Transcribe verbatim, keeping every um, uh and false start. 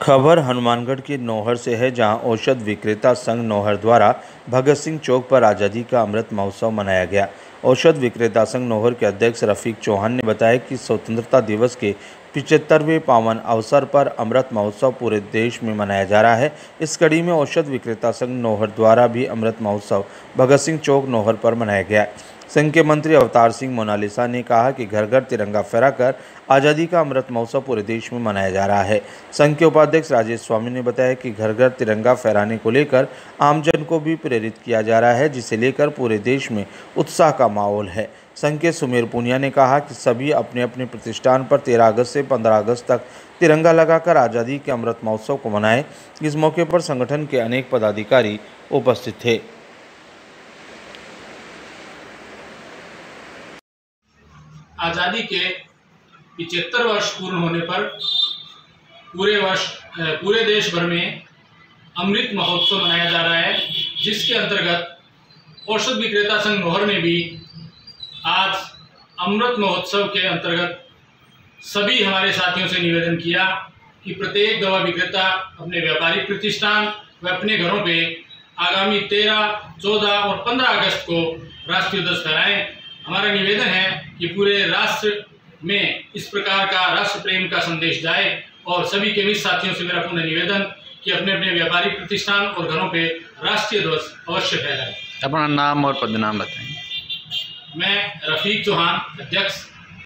खबर हनुमानगढ़ के नौहर से है, जहां औषध विक्रेता संघ नौहर द्वारा भगत सिंह चौक पर आज़ादी का अमृत महोत्सव मनाया गया। औषध विक्रेता संघ नौहर के अध्यक्ष रफीक चौहान ने बताया कि स्वतंत्रता दिवस के पिचहत्तरवें पावन अवसर पर अमृत महोत्सव पूरे देश में मनाया जा रहा है। इस कड़ी में औषध विक्रेता संघ नौहर द्वारा भी अमृत महोत्सव भगत सिंह चौक नौहर पर मनाया गया। संघ के मंत्री अवतार सिंह मोनालिसा ने कहा कि घर घर तिरंगा फहराकर आज़ादी का अमृत महोत्सव पूरे देश में मनाया जा रहा है। संघ के उपाध्यक्ष राजेश स्वामी ने बताया कि घर घर तिरंगा फहराने को लेकर आमजन को भी प्रेरित किया जा रहा है, जिसे लेकर पूरे देश में उत्साह का माहौल है। संघ के सुमेर पुनिया ने कहा कि सभी अपने अपने प्रतिष्ठान पर तेरह अगस्त से पंद्रह अगस्त तक तिरंगा लगाकर आज़ादी के अमृत महोत्सव को मनाएं। इस मौके पर संगठन के अनेक पदाधिकारी उपस्थित थे। आज़ादी के पिचहत्तर वर्ष पूर्ण होने पर पूरे वर्ष पूरे देश भर में अमृत महोत्सव मनाया जा रहा है, जिसके अंतर्गत औषध विक्रेता संघ नौहर ने भी आज अमृत महोत्सव के अंतर्गत सभी हमारे साथियों से निवेदन किया कि प्रत्येक दवा विक्रेता अपने व्यापारिक प्रतिष्ठान व अपने घरों पे आगामी तेरह, चौदह और पंद्रह अगस्त को राष्ट्रीय ध्वज फहराएं। हमारा निवेदन है कि पूरे राष्ट्र में इस प्रकार का राष्ट्र प्रेम का संदेश जाए और सभी केमिस्ट साथियों से मेरा पुनः निवेदन कि अपने अपने व्यापारिक प्रतिष्ठान और घरों पे राष्ट्रीय ध्वज अवश्य फहराएं। अपना नाम और पदनाम बताएं। मैं रफीक चौहान, अध्यक्ष